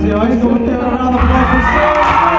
senhores, vamos ter uma nova aplauso.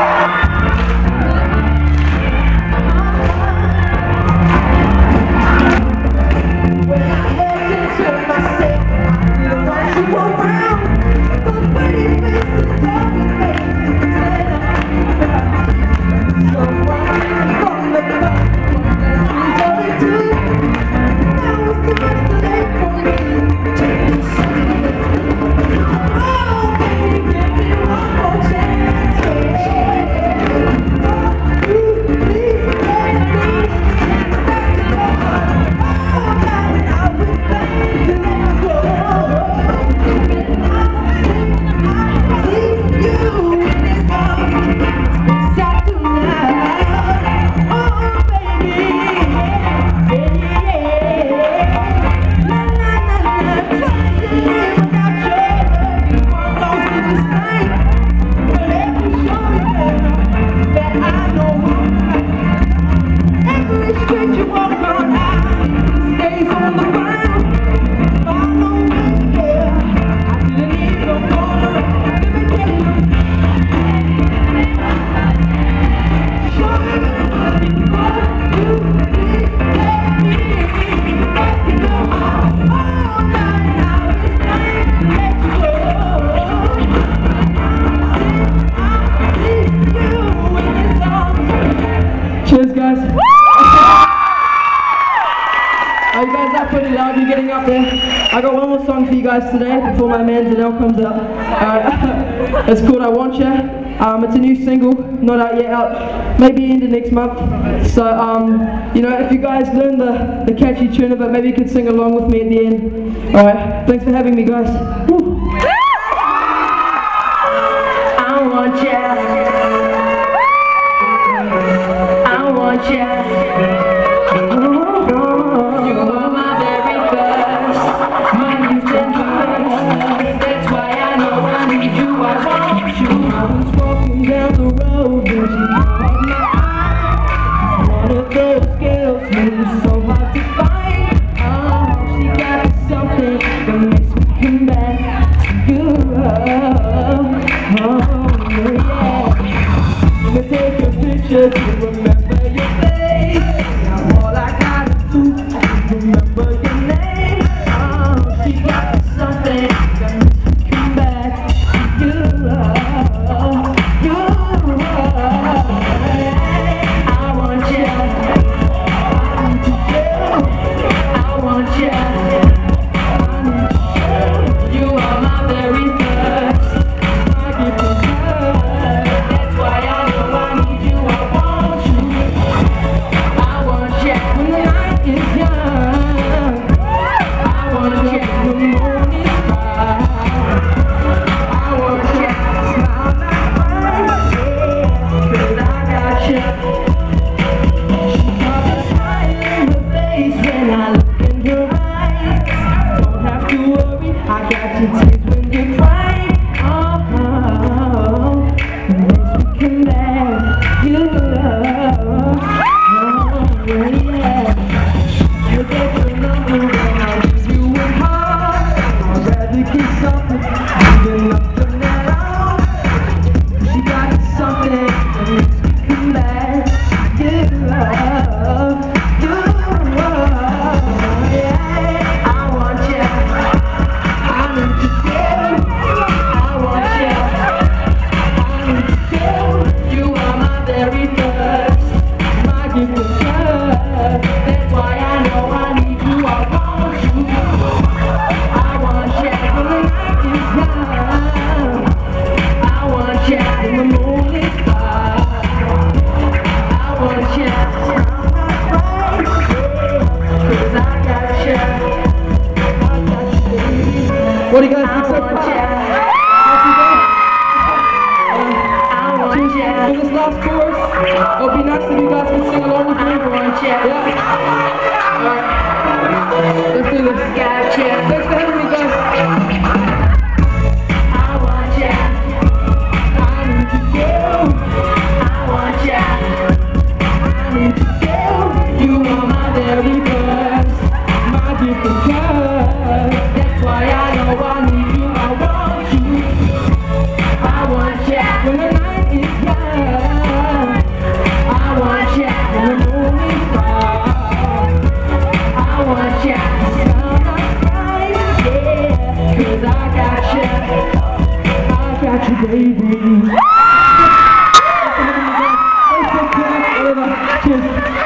Cheers, guys. Are you guys that pretty loud? You getting up there? I got one more song for you guys today before my man Danelle comes up. It's called I Want Ya. It's a new single, not out yet, out maybe into next month. So, you know, if you guys learn the catchy tune of it, maybe you could sing along with me at the end. Alright, thanks for having me, guys. Woo. I want ya. I want ya. You are my very first, my youth and first. That's why I know I need you, I want you. I was walking down the road and she caught my eye. One of those girls who's so hard to find. Oh, she got something that makes me come back to you. Oh, yeah. Let me take a picture to remember your face. Now all I gotta do is remember your name. Oh, she got something that makes me come back to you. I want you. I need you. I want you. I need you. You are my very first. I give you love. That's why I know I need you. I want you. I want you when the night is young. I want you when the moon is bright. I want you to smile like fire, yeah, 'cause I got you. She got a smile in her face when I look in her eyes. Don't have to worry, I got your tears when you cry. Oh, it makes me come back. You love. Oh, yeah. You get your number and I'll give you a heart. I'd rather get something than nothing at all. She got something that makes me come back. You love. You love. Yeah. I want you. I need you. I want you. I need you. You are my very first, my gift of love. That's why I know I need you. I want you. I want you when the night is young. I want you when the moon is bright. I want you to smile like fire, 'cause I got you. I got you. What do you guys think so far? For this last chorus, it would be nice if you guys could sing along with me. Yeah? Alright. Let's do this. Thanks for having me, guys. I want ya. I need you. I want ya. I need you. You are my very first, my gift of love. That's why I know I need you. I want you. I got you, baby. Cheers.